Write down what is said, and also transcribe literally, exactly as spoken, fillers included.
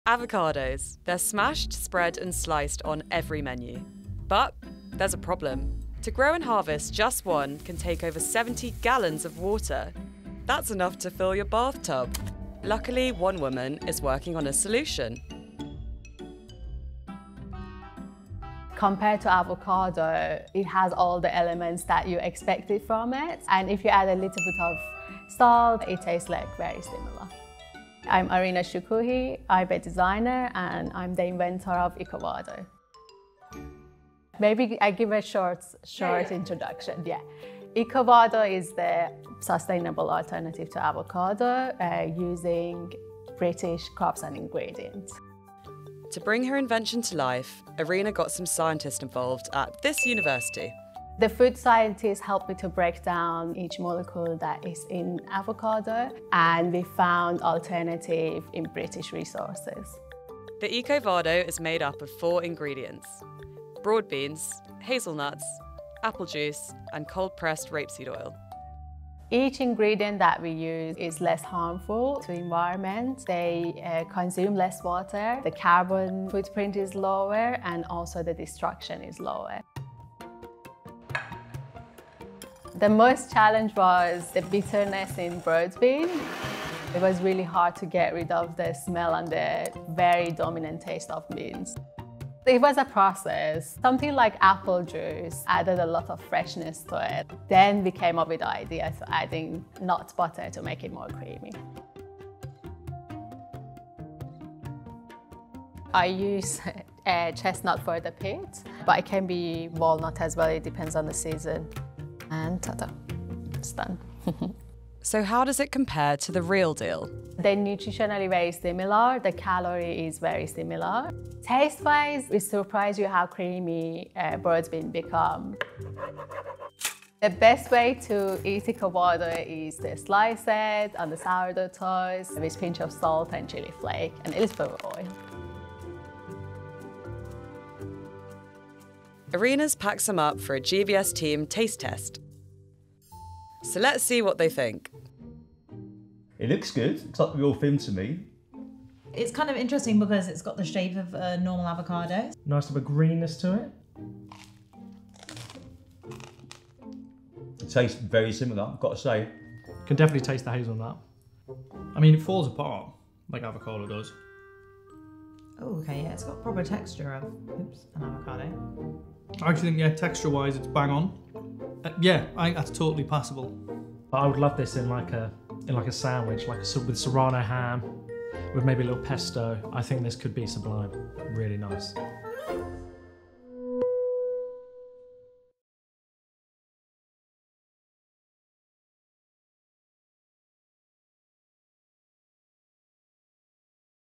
Avocados. They're smashed, spread and sliced on every menu. But there's a problem. To grow and harvest just one can take over seventy gallons of water. That's enough to fill your bathtub. Luckily, one woman is working on a solution. Compared to avocado, it has all the elements that you expected from it. And if you add a little bit of salt, it tastes like very similar. I'm Arina Shokouhi, I'm a designer and I'm the inventor of ecovado. Maybe I give a short, short yeah, yeah. introduction. Yeah, ecovado is the sustainable alternative to avocado uh, using British crops and ingredients. To bring her invention to life, Arina got some scientists involved at this university. The food scientists helped me to break down each molecule that is in avocado, and we found alternative in British resources. The ecovado is made up of four ingredients: broad beans, hazelnuts, apple juice, and cold-pressed rapeseed oil. Each ingredient that we use is less harmful to the environment. They uh, consume less water, the carbon footprint is lower, and also the destruction is lower. The most challenge was the bitterness in broad bean. It was really hard to get rid of the smell and the very dominant taste of beans. It was a process. Something like apple juice added a lot of freshness to it. Then we came up with the idea of adding nut butter to make it more creamy. I use uh, chestnut for the pit, but it can be walnut as well. It depends on the season. And ta-da, it's done. So how does it compare to the real deal? They're nutritionally very similar. The calorie is very similar. Taste-wise, it surprises you how creamy uh, broad bean become. The best way to eat ecovado is to slice it on the sourdough toast with a pinch of salt and chili flake and a little bit of oil. Arina's packed some up for a G V S team taste test. So let's see what they think. It looks good. It's like the real thing to me. It's kind of interesting because it's got the shape of a normal avocado. Nice of a greenness to it. It tastes very similar, I've got to say. Can definitely taste the hazelnut. I mean, it falls apart like avocado does. Oh, okay, yeah, it's got proper texture of, oops, an avocado. I actually think, yeah, texture-wise, it's bang on. Uh, yeah, I think that's totally passable. I would love this in like a in like a sandwich, like a, with serrano ham, with maybe a little pesto. I think this could be sublime. Really nice.